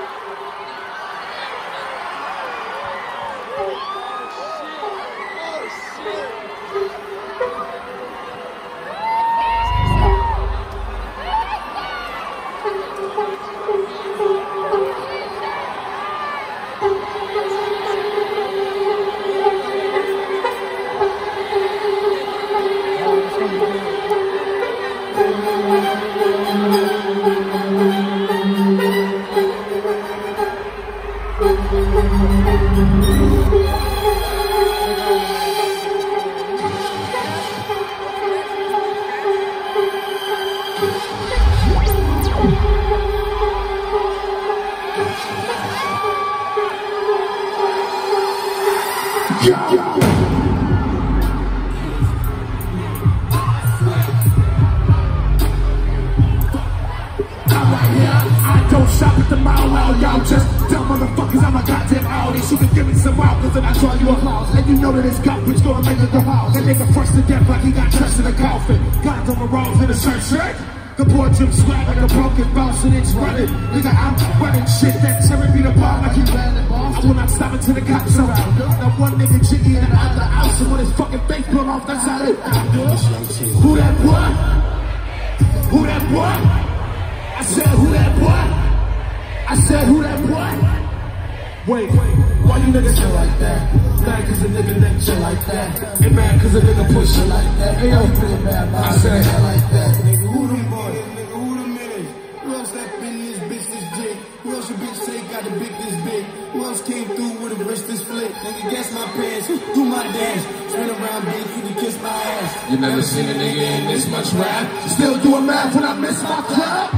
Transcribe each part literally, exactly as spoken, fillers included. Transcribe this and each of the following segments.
Y'all just dumb motherfuckers, I'm a goddamn audience. You can give me some wild, cause then I draw you applause. And you know that this garbage gonna make it go house. That nigga first to death like he got trust in a coffin. Guns on the rolls in a shirt shirt. The boy Jim swag like a broken boss and it's running. Nigga, I'm running shit that tearing me apart like he ran the boss. I will not stop until the cops around. Now one nigga jiggy and the other out. So when his fucking face blown off, that's how they Who that boy? Who that boy? I said, who that boy? I said, who that boy? Wait, why you niggas chill like that? Mad cause a nigga neck chill like that. Ain't mad cause a nigga push shit like that. Hey yo, I said, I like that. Nigga, who them boys? Nigga, who them minutes? Who else that been this bitch this jig? Who else your bitch say got a big this big? Who else came through with a wrist this flick? Nigga, guess my pants, do my dance. Spin around, bitch, you can kiss my ass. You never seen a nigga in this much rap. Still doing math when I miss my clap.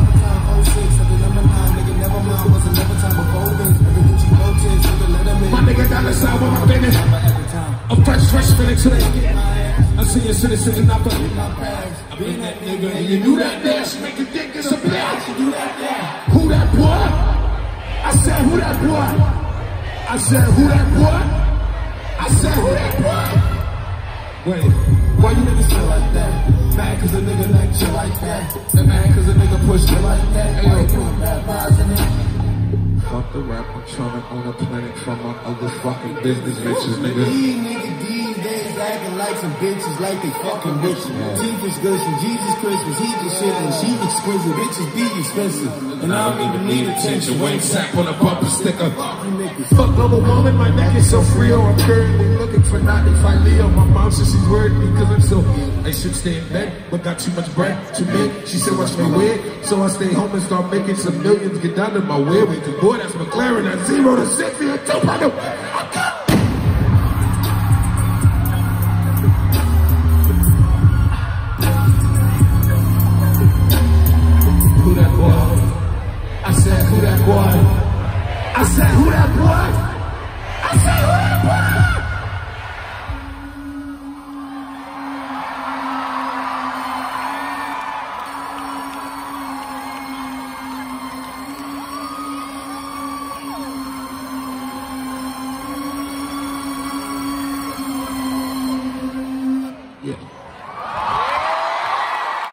My nigga down the side with my business. I'm fresh, fresh spinning today. I'm seeing citizens and I'm I been that nigga and you knew that dance. Make you think it's a blast. Who that boy? I said, who that boy? I said, who that boy? I said, who that boy? Wait, why you niggas feel like that? Mad cause a nigga like chill like that. And mad cause a nigga push you like that. Hey yo, put bad vibes in it. Fuck the rap, I'm trying to own a planet from my other fucking business bitches, nigga. These niggas these days acting like some bitches like they fucking bitches. Teeth is good from Jesus Christmas, he just shit and she exquisite. Bitches be expensive, and I don't even need attention. Wayne sack on a bumper sticker. Fuck global woman, my neck is so free. Or I'm currently looking for ninety-five Leo. My mom says she's worried because I'm so. I should stay in bed, but got too much bread to make. She said, watch me weird, so I stay home and start making some millions. Get down to my way, boy, that's McLaren. At zero to sixty, and two by the way.